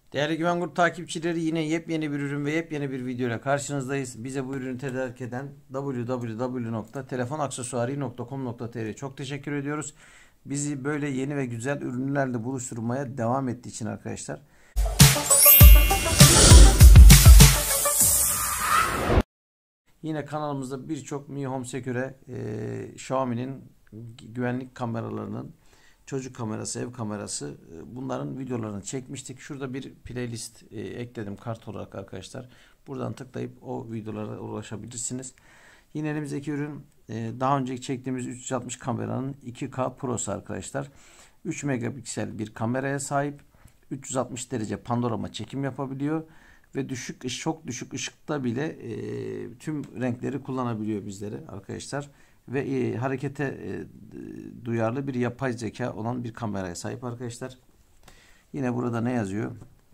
Değerli Güven Grup takipçileri, yine yepyeni bir ürün ve yepyeni bir video ile karşınızdayız. Bize bu ürünü tedarik eden www.telefonaksesuari.com.tr çok teşekkür ediyoruz. Bizi böyle yeni ve güzel ürünlerle buluşturmaya devam ettiği için arkadaşlar. Yine kanalımızda birçok Mi Home Secure, Xiaomi'nin güvenlik kameralarının, çocuk kamerası, ev kamerası, bunların videolarını çekmiştik. Şurada bir playlist ekledim kart olarak arkadaşlar. Buradan tıklayıp o videolara ulaşabilirsiniz. Yine elimizdeki ürün daha önceki çektiğimiz 360 kameranın 2K Pro'su arkadaşlar. 3 megapiksel bir kameraya sahip. 360 derece panorama çekim yapabiliyor ve çok düşük ışıkta bile tüm renkleri kullanabiliyor bizlere arkadaşlar. Ve harekete duyarlı bir yapay zeka olan bir kameraya sahip arkadaşlar. Yine burada ne yazıyor?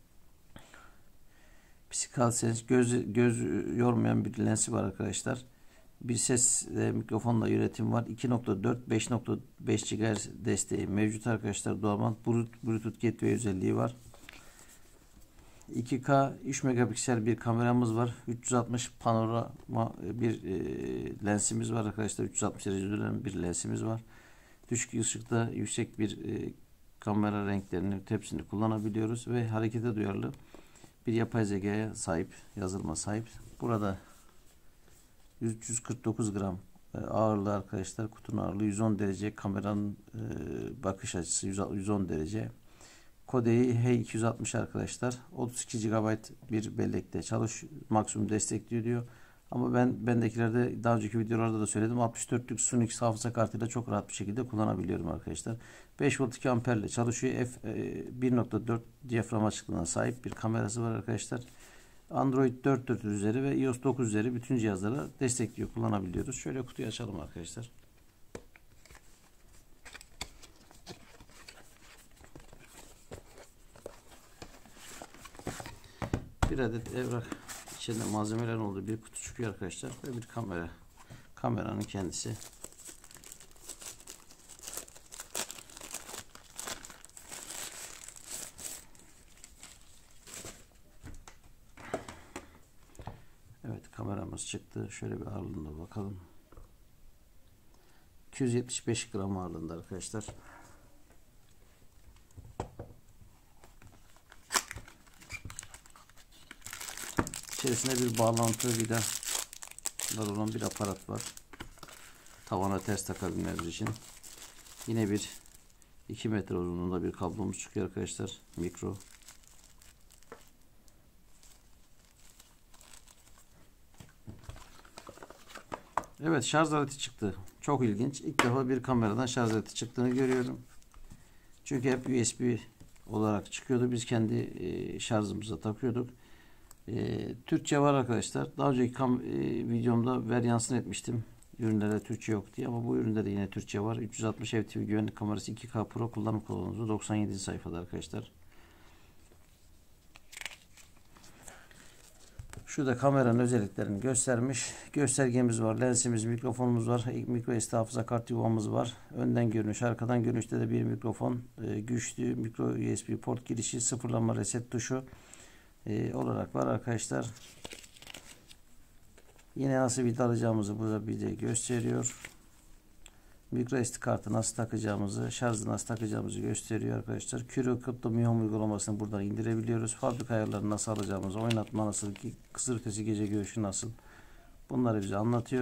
Physical Sense, göz yormayan bir lensi var arkadaşlar. Bir ses mikrofonla yönetim var. 2.4 5.5 GHz desteği mevcut arkadaşlar. Doğal Bluetooth Gateway özelliği var. 2K 3 megapiksel bir kameramız var. 360 panorama bir lensimiz var arkadaşlar. 360 derece dönen bir lensimiz var. Düşük ışıkta yüksek bir kamera renklerini hepsini kullanabiliyoruz ve harekete duyarlı bir yapay zekaya sahip, yazılıma sahip. Burada 349 gram ağırlığı arkadaşlar. Kutunun ağırlığı 110 derece. Kameranın bakış açısı 110 derece. Kodeyi H260 arkadaşlar. 32 GB bir bellekte maksimum destekliyor diyor. Ama bendekilerde daha önceki videolarda da söyledim. 64'lük Sunix hafıza kartıyla çok rahat bir şekilde kullanabiliyorum arkadaşlar. 5 volt 2 amper ile çalışıyor. F1.4 diyafram açıklığına sahip bir kamerası var arkadaşlar. Android 4 üzeri ve iOS 9 üzeri bütün cihazlara destekliyor, kullanabiliyoruz. Şöyle kutuyu açalım arkadaşlar. Bir adet evrak içinde malzemelerin olduğu bir kutu çıkıyor arkadaşlar ve bir kamera. Kameranın kendisi. Evet, kameramız çıktı. Şöyle bir ağırlığına bakalım. 275 gram ağırlığında arkadaşlar. İçerisinde bir bağlantı vida olan bir aparat var. Tavana ters takabilmemiz için. Yine bir 2 metre uzunluğunda bir kablomuz çıkıyor arkadaşlar. Mikro. Evet, şarj aleti çıktı. Çok ilginç. İlk defa bir kameradan şarj aleti çıktığını görüyorum. Çünkü hep USB olarak çıkıyordu. Biz kendi şarjımıza takıyorduk. Türkçe var arkadaşlar. Daha önceki videomda varyansını etmiştim. Ürünlerde Türkçe yok diye, ama bu üründe de yine Türkçe var. 360 Ev TV güvenlik kamerası 2K Pro kullanım kılavuzu 97. sayfada arkadaşlar. Şurada kameranın özelliklerini göstermiş. Göstergemiz var, lensimiz, mikrofonumuz var. Micro SD hafıza kart yuvamız var. Önden görünüş, arkadan görünüşte de bir mikrofon, güçlü micro USB port girişi, sıfırlama reset tuşu olarak var arkadaşlar. Yine nasıl bir alacağımızı burada bize gösteriyor. Micro SD kartı nasıl takacağımızı, şarjı nasıl takacağımızı gösteriyor arkadaşlar. QRO Mi Home uygulamasını buradan indirebiliyoruz. Fabrika ayarlarını nasıl alacağımızı, oynatma nasıl, kısır ötesi gece görüşü nasıl, bunları bize anlatıyor.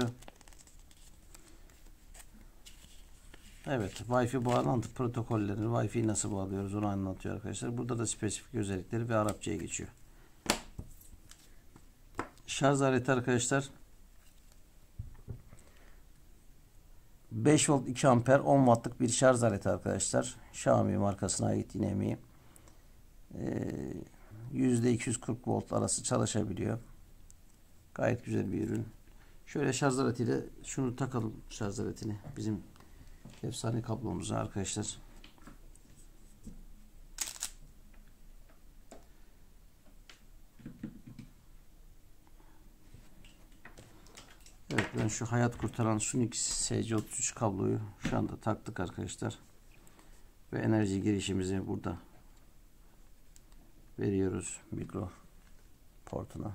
Evet, Wi-Fi bağlantı protokollerini, Wi-Fi nasıl bağlıyoruz onu anlatıyor arkadaşlar. Burada da spesifik özellikleri ve Arapçaya geçiyor. Şarj aleti arkadaşlar. 5 volt 2 amper 10 wattlık bir şarj aleti arkadaşlar. Xiaomi markasına ait yine Mi. %240 volt arası çalışabiliyor. Gayet güzel bir ürün. Şöyle şarj aletiyle şunu takalım, şarj aletini. Bizim efsane kablomuza arkadaşlar. Evet, ben şu hayat kurtaran Sunix SC33 kabloyu şu anda taktık arkadaşlar. Ve enerji girişimizi burada veriyoruz mikro portuna.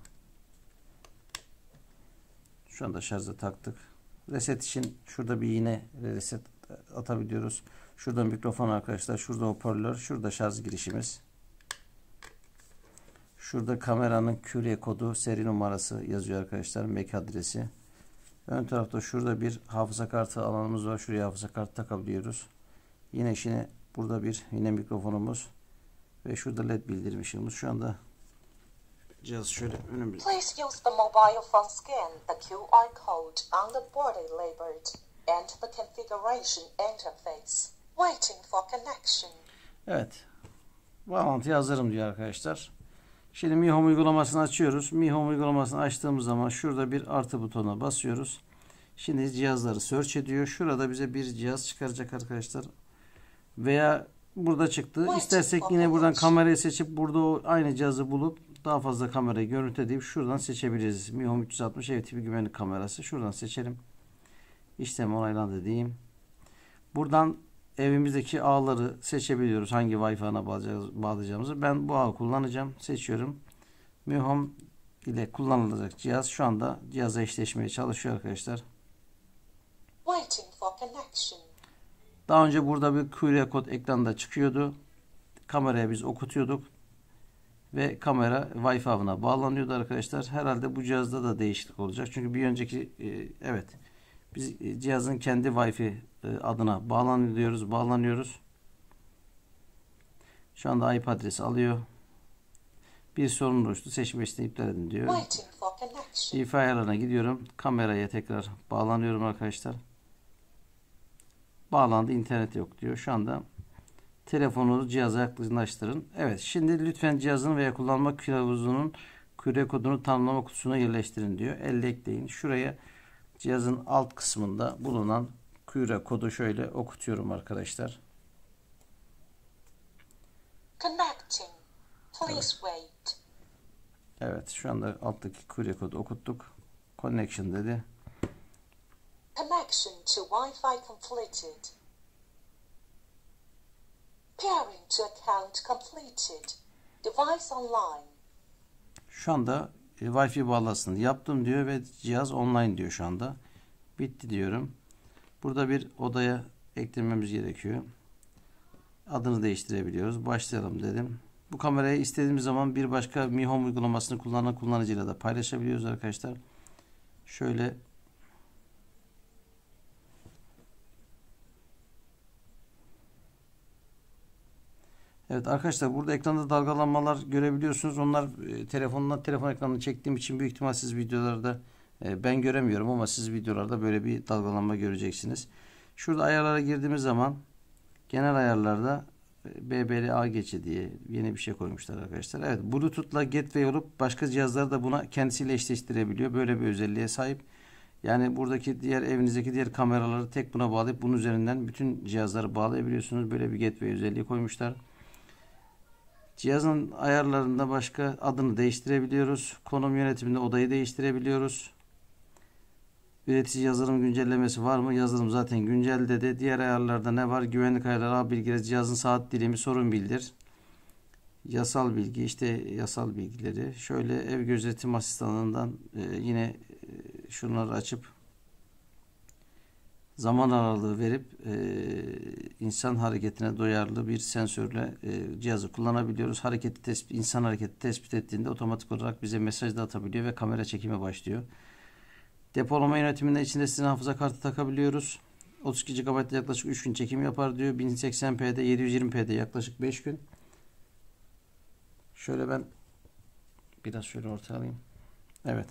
Şu anda şarja taktık. Reset için şurada bir yine reset atabiliyoruz. Şurada mikrofon arkadaşlar. Şurada hoparlör. Şurada şarj girişimiz. Şurada kameranın QRS kodu, seri numarası yazıyor arkadaşlar. MAC adresi. Ön tarafta şurada bir hafıza kartı alanımız var. Şuraya hafıza kartı takabiliyoruz. Yine burada bir yine mikrofonumuz ve şurada LED bildirim ışığımız. Şu anda cihaz şöyle önümüzde. Please use the mobile phone scan the QR code on the body labeled and the configuration interface. Waiting for connection. Evet. Bağlantıya hazırım diyor arkadaşlar. Şimdi Mi Home uygulamasını açıyoruz. Mi Home uygulamasını açtığımız zaman şurada bir artı butonuna basıyoruz. Şimdi cihazları search ediyor. Şurada bize bir cihaz çıkaracak arkadaşlar. Veya burada çıktı. İstersek yine buradan kamerayı seçip burada aynı cihazı bulup daha fazla kamerayı görüntü edip şuradan seçebiliriz. Mi Home 360 ev tipi güvenlik kamerası. Şuradan seçelim. İşlem onaylandı diyeyim. Buradan evimizdeki ağları seçebiliyoruz. Hangi Wi-Fi'ne bağlayacağımızı. Ben bu ağı kullanacağım. Seçiyorum. Mi Home ile kullanılacak cihaz şu anda cihaza eşleşmeye çalışıyor arkadaşlar. Waiting for connection. Daha önce burada bir QR kod ekranda çıkıyordu. Kameraya biz okutuyorduk. Ve kamera Wi-Fi ağına bağlanıyordu arkadaşlar. Herhalde bu cihazda da değişiklik olacak. Çünkü bir önceki evet biz cihazın kendi Wi-Fi adına bağlanıyoruz. Şu anda IP adresi alıyor. Bir sorun oluştu. Seçme işlemi iptal edin diyor. Wi-Fi ayarlarına gidiyorum. Kameraya tekrar bağlanıyorum arkadaşlar. Bağlandı. İnternet yok diyor. Şu anda telefonunuzu cihaza yaklaştırın. Evet. Şimdi lütfen cihazın veya kullanma kılavuzunun QR kodunu tanımlama kutusuna yerleştirin diyor. Elle ekleyin. Şuraya cihazın alt kısmında bulunan QR kodu şöyle okutuyorum arkadaşlar. Connecting. Please wait. Evet. Şu anda alttaki QR kodu okuttuk. Connection dedi. Connection to Wi-Fi completed. Pairing to account completed. Device online. Şu anda Wi-Fi bağlantısını yaptım diyor ve cihaz online diyor şu anda. Bitti diyorum. Burada bir odaya eklememiz gerekiyor. Adını değiştirebiliyoruz. Başlayalım dedim. Bu kamerayı istediğimiz zaman bir başka Mi Home uygulamasını kullanan kullanıcıyla da paylaşabiliyoruz arkadaşlar. Şöyle evet arkadaşlar burada ekranda dalgalanmalar görebiliyorsunuz. Onlar telefon ekranını çektiğim için büyük ihtimal siz videolarda ben göremiyorum ama siz videolarda böyle bir dalgalanma göreceksiniz. Şurada ayarlara girdiğimiz zaman genel ayarlarda BBLA geçi diye yeni bir şey koymuşlar arkadaşlar. Evet, Bluetooth'la Gateway olup başka cihazları da buna kendisiyle eşleştirebiliyor. Böyle bir özelliğe sahip. Yani buradaki evinizdeki diğer kameraları tek buna bağlayıp bunun üzerinden bütün cihazları bağlayabiliyorsunuz. Böyle bir Gateway özelliği koymuşlar. Cihazın ayarlarında başka adını değiştirebiliyoruz. Konum yönetiminde odayı değiştirebiliyoruz. Üretici yazılım güncellemesi var mı? Yazılım zaten güncel dedi. Diğer ayarlarda ne var? Güvenlik ayarları, ağ bilgileri, cihazın saat dilimi, sorun bildir. Yasal bilgi, işte yasal bilgileri. Şöyle ev gözetim asistanından yine şunları açıp zaman aralığı verip insan hareketine duyarlı bir sensörle cihazı kullanabiliyoruz. İnsan hareketi tespit ettiğinde otomatik olarak bize mesaj da atabiliyor ve kamera çekime başlıyor. Depolama yönetiminde içinde sizin hafıza kartı takabiliyoruz. 32 GB'da yaklaşık 3 gün çekim yapar diyor. 1080p'de 720p'de yaklaşık 5 gün. Şöyle ben biraz şöyle ortaya alayım. Evet.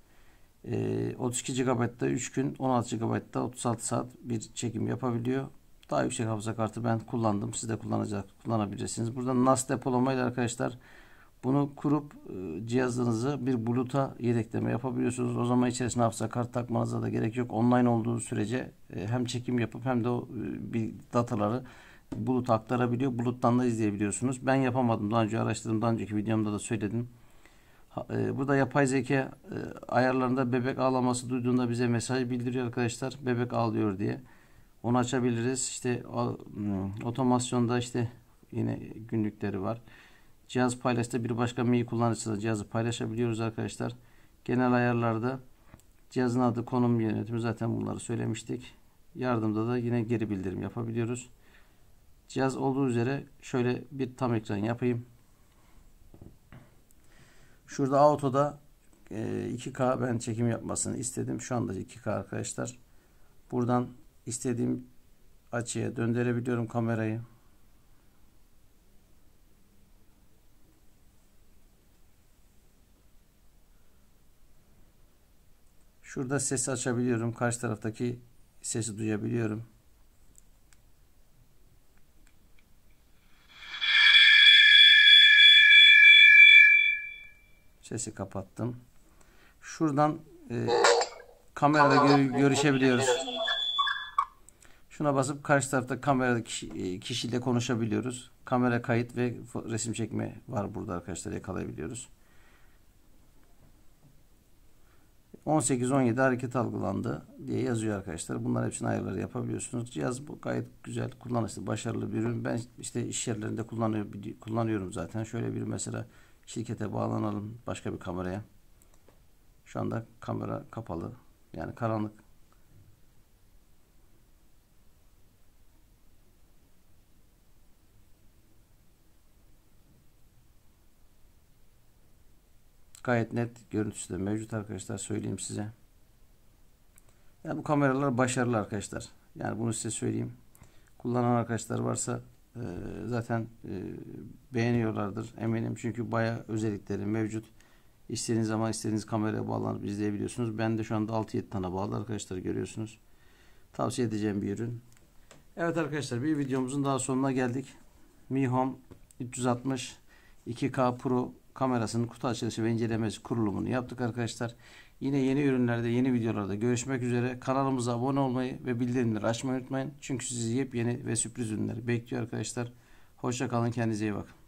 32 GB'da 3 gün, 16 GB'da 36 saat bir çekim yapabiliyor. Daha yüksek hafıza kartı ben kullandım. Siz de kullanabilirsiniz. Burada NAS depolamayla arkadaşlar bunu kurup cihazınızı bir Bluetooth'a yedekleme yapabiliyorsunuz. O zaman içerisine hafıza kart takmanıza da gerek yok. Online olduğu sürece hem çekim yapıp hem de o bir dataları Bluetooth'a aktarabiliyor. Bluetooth'tan da izleyebiliyorsunuz. Ben yapamadım. Daha önce araştırdım. Daha önceki videomda da söyledim. Burada yapay zeka ayarlarında bebek ağlaması duyduğunda bize mesaj bildiriyor arkadaşlar. Bebek ağlıyor diye. Onu açabiliriz. İşte otomasyonda işte yine günlükleri var. Cihaz paylaştı. Bir başka Mi kullanıcısıyla cihazı paylaşabiliyoruz arkadaşlar. Genel ayarlarda cihazın adı, konum yönetimi, zaten bunları söylemiştik. Yardımda da yine geri bildirim yapabiliyoruz. Cihaz olduğu üzere şöyle bir tam ekran yapayım. Şurada auto'da 2K ben çekim yapmasını istedim. Şu anda 2K arkadaşlar. Buradan istediğim açıya döndürebiliyorum kamerayı. Şurada sesi açabiliyorum. Karşı taraftaki sesi duyabiliyorum. Sesi kapattım. Şuradan kamerada görüşebiliyoruz. Şuna basıp karşı tarafta kameradaki kişiyle konuşabiliyoruz. Kamera kayıt ve resim çekme var burada arkadaşlar, yakalayabiliyoruz. 18-17 hareket algılandı diye yazıyor arkadaşlar. Bunlar hepsini ayarları yapabiliyorsunuz. Cihaz bu gayet güzel, kullanışlı, başarılı bir ürün. Ben işte iş yerlerinde kullanıyorum zaten. Şöyle bir mesela şirkete bağlanalım başka bir kameraya. Şu anda kamera kapalı. Yani karanlık. Gayet net görüntüsü de mevcut arkadaşlar, söyleyeyim size. Yani bu kameralar başarılı arkadaşlar. Yani bunu size söyleyeyim. Kullanan arkadaşlar varsa zaten beğeniyorlardır eminim. Çünkü bayağı özellikleri mevcut. İstediğiniz zaman istediğiniz kameraya bağlanıp izleyebiliyorsunuz. Ben de şu anda 6-7 tane bağlı arkadaşlar, görüyorsunuz. Tavsiye edeceğim bir ürün. Evet arkadaşlar, bir videomuzun daha sonuna geldik. Mi Home 360 2K Pro kamerasının kutu açılışı ve incelemesi, kurulumunu yaptık arkadaşlar. Yine yeni ürünlerde, yeni videolarda görüşmek üzere. Kanalımıza abone olmayı ve bildirimleri açmayı unutmayın. Çünkü sizi yepyeni ve sürpriz ürünler bekliyor arkadaşlar. Hoşça kalın, kendinize iyi bakın.